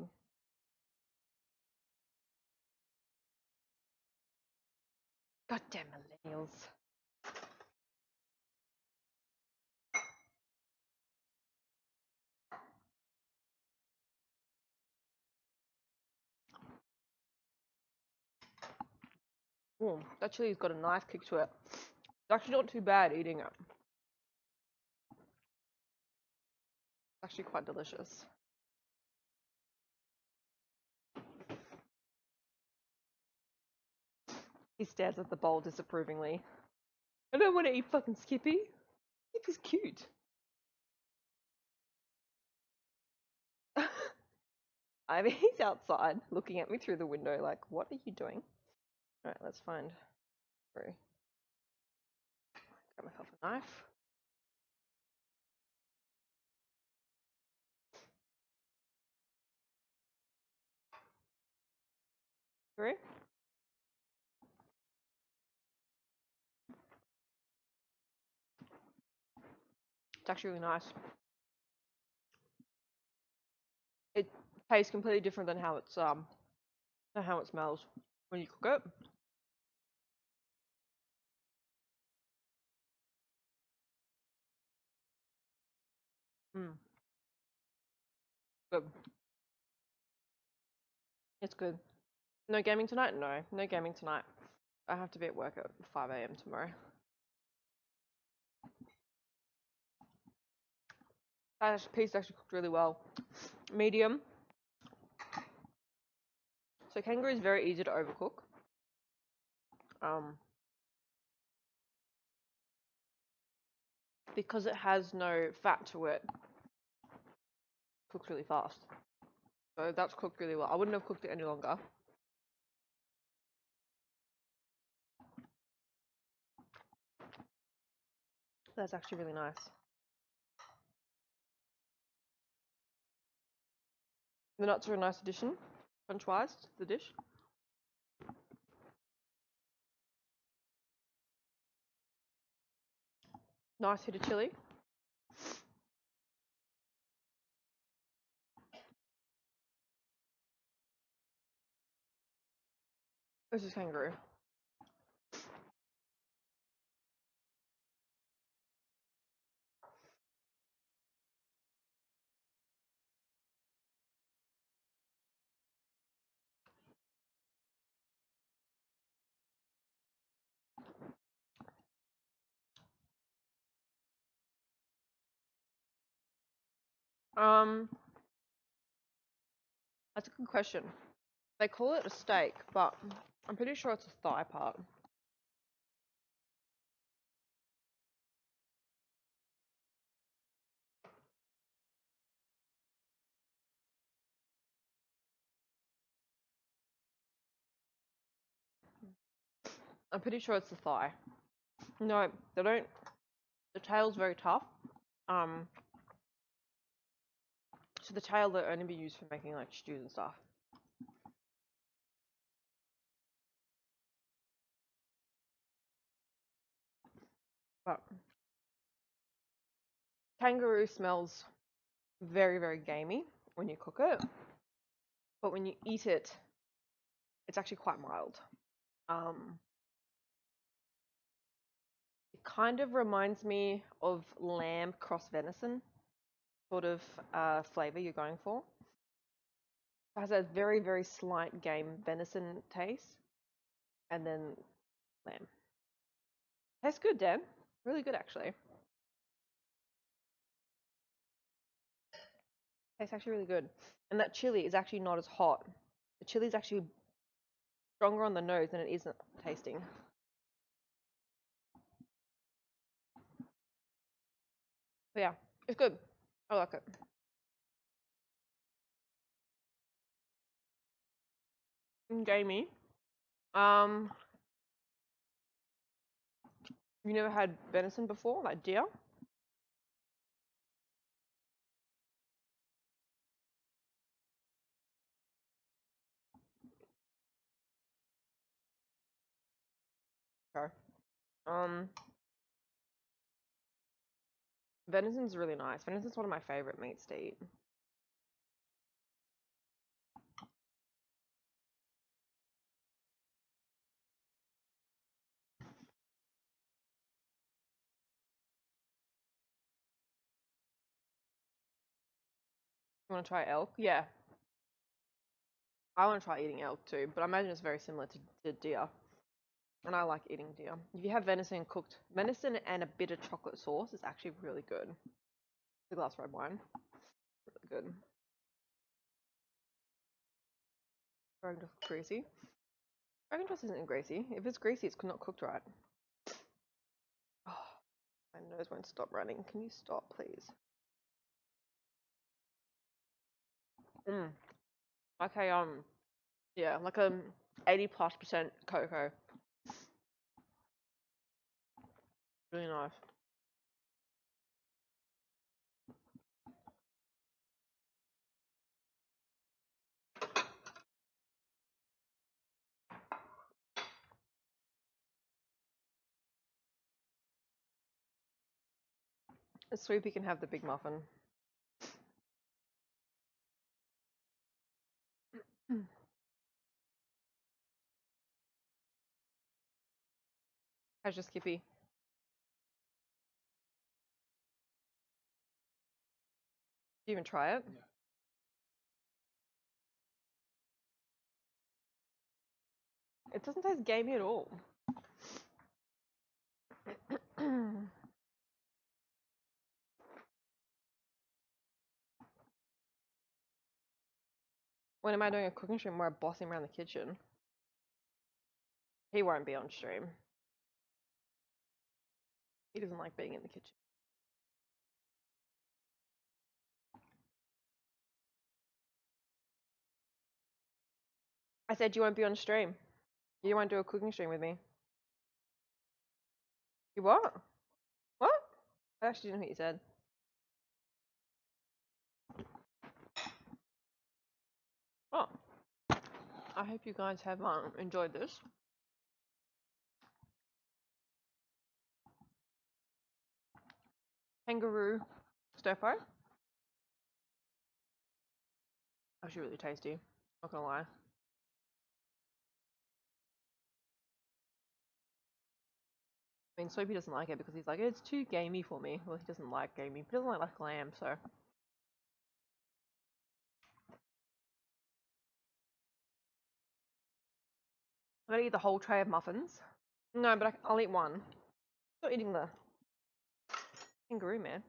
Goddamn millennials. That chili's got a nice kick to it. It's actually not too bad eating it. It's actually quite delicious. He stares at the bowl disapprovingly. I don't want to eat fucking Skippy. Skippy's cute. I mean, he's outside looking at me through the window like, what are you doing? Alright, let's find Brew. Grab myself a knife. Brew. It's actually really nice. It tastes completely different than how it smells when you cook it. Good. It's good. No gaming tonight? No gaming tonight. I have to be at work at 5 AM tomorrow. That piece actually cooked really well. Medium. So kangaroo is very easy to overcook. Because it has no fat to it, cooks really fast. So that's cooked really well. I wouldn't have cooked it any longer. That's actually really nice. The nuts are a nice addition, crunch-wise, to the dish. Nice hit of chili. This is kangaroo. That's a good question. They call it a steak, but I'm pretty sure it's a thigh part. I'm pretty sure it's the thigh. No, they don't. The tail's very tough. So the tail will only be used for making like stews and stuff. But kangaroo smells very, very gamey when you cook it. But when you eat it, it's actually quite mild. It kind of reminds me of lamb cross venison sort of flavor you're going for. It has a very, very slight game venison taste, and then lamb. Tastes good, Dan. Really good, actually. Tastes actually really good. And that chili is actually not as hot. The chili is actually stronger on the nose than it is tasting. But yeah, it's good. I like it. And gamey. You never had venison before, like deer? Okay. Venison's really nice. Venison's one of my favorite meats to eat. You want to try elk? Yeah. I want to try eating elk too, but I imagine it's very similar to deer. And I like eating deer. If you have venison cooked, venison and a bit of chocolate sauce is actually really good. The glass red wine, really good. Going to greasy. Dragon toast isn't greasy. If it's greasy, it's not cooked right. Oh, my nose won't stop running. Can you stop, please? Okay, yeah, like 80+% cocoa. Really nice. Sweepy can have the big muffin. How's your Skippy? Did you even try it? It doesn't taste gamey at all. When am I doing a cooking stream where I boss him around the kitchen? He won't be on stream. He doesn't like being in the kitchen. I said you won't be on stream. You won't do a cooking stream with me. You what? What? I actually didn't know what you said. Oh. I hope you guys have enjoyed this. Kangaroo stir fry. Actually really tasty. Not gonna lie. I mean, Soapy doesn't like it because he's like, it's too gamey for me. Well, he doesn't like gamey. He doesn't like lamb, so. I'm gonna eat the whole tray of muffins. No, but I'll eat one. I'm not eating the kangaroo, man.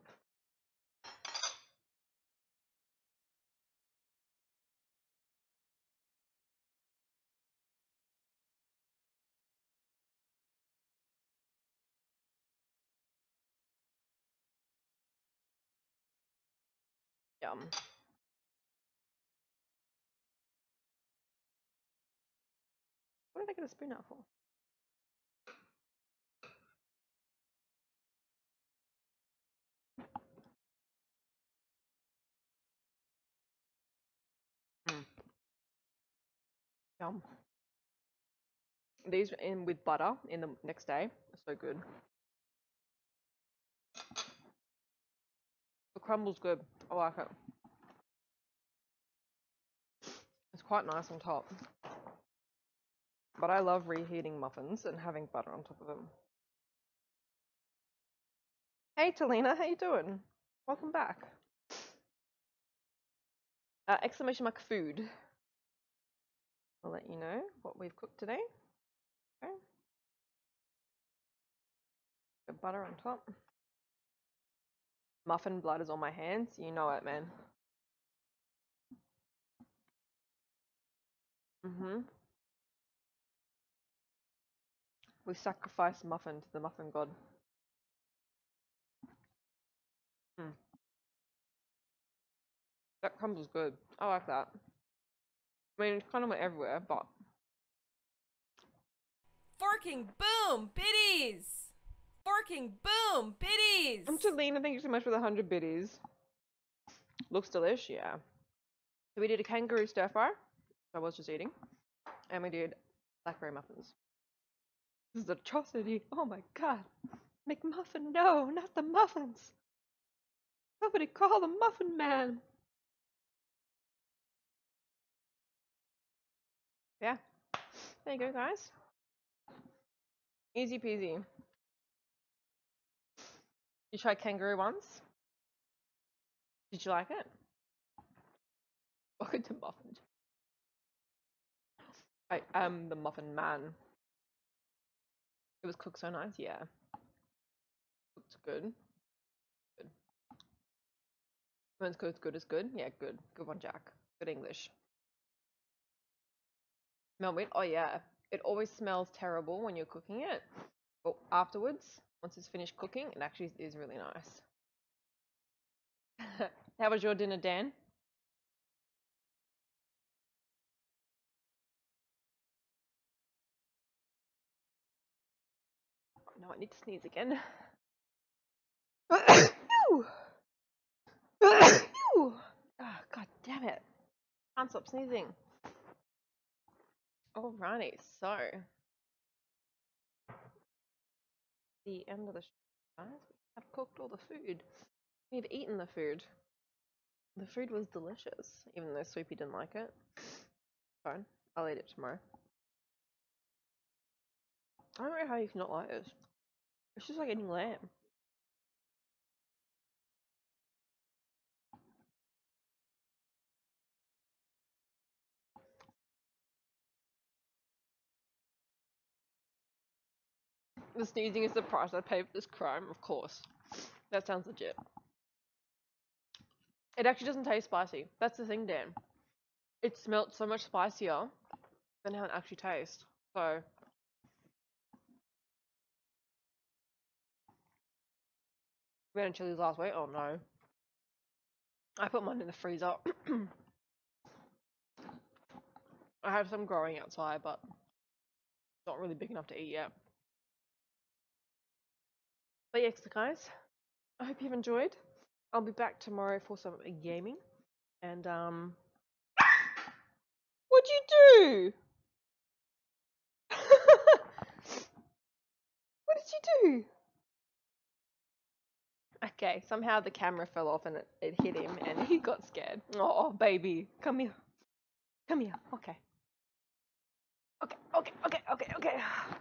Yum. What did I get a spoon out for? Yum. These in with butter in the next day are so good. The crumble's good. I like it. It's quite nice on top. But I love reheating muffins and having butter on top of them. Hey Talina, how you doing? Welcome back. Exclamation mark food. I'll let you know what we've cooked today. Okay. Got butter on top. Muffin blood is on my hands. You know it, man. We sacrifice muffin to the muffin god. That crumble's good. I like that. I mean, it kind of went everywhere, but... Forking boom, biddies! Forking boom, biddies! I'm Talina, thank you so much for the 100 biddies. Looks delish, yeah. So we did a kangaroo stir fry, which I was just eating, and we did blackberry muffins. This is an atrocity. Oh my god. McMuffin, no, not the muffins. Somebody call the muffin man. Yeah. There you go, guys. Easy peasy. You tried kangaroo once? Did you like it? Welcome to muffin. I am the muffin man. It was cooked so nice, yeah. Cooked good. Good. When it's cooked good is good? Yeah, good. Good one, Jack. Good English. Meltmeat? Oh yeah. It always smells terrible when you're cooking it, but afterwards, once it's finished cooking, it actually is really nice. How was your dinner, Dan? No, I need to sneeze again. Oh, God damn it. Can't stop sneezing. Alrighty, so the end of the show, guys. We have cooked all the food. We've eaten the food. The food was delicious, even though Sweepy didn't like it. Fine, I'll eat it tomorrow. I don't know how you can not like this. It's just like eating lamb. The sneezing is the price I pay for this crime, of course. That sounds legit. It actually doesn't taste spicy. That's the thing, Dan. It smelt so much spicier than how it actually tastes. So, we had chilies last week. Oh no. I put mine in the freezer. I have some growing outside, but not really big enough to eat yet. But yes, guys, I hope you've enjoyed. I'll be back tomorrow for some gaming. And, what'd you do? What did you do? Okay, somehow the camera fell off and it hit him and he got scared. Oh, baby. Come here. Come here. Okay. Okay.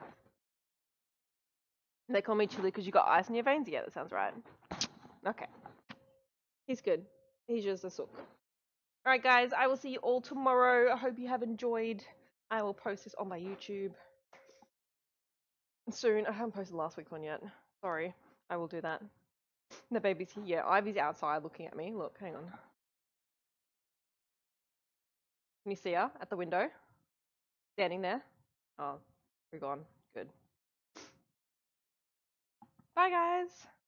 They call me Chili because you got ice in your veins? Yeah, that sounds right. Okay. He's good. He's just a sook. Alright, guys, I will see you all tomorrow. I hope you have enjoyed. I will post this on my YouTube soon. I haven't posted last week's one yet. Sorry. I will do that. The baby's here. Yeah, Ivy's outside looking at me. Look, hang on. Can you see her at the window? Standing there? Oh, we're gone. Good. Bye, guys.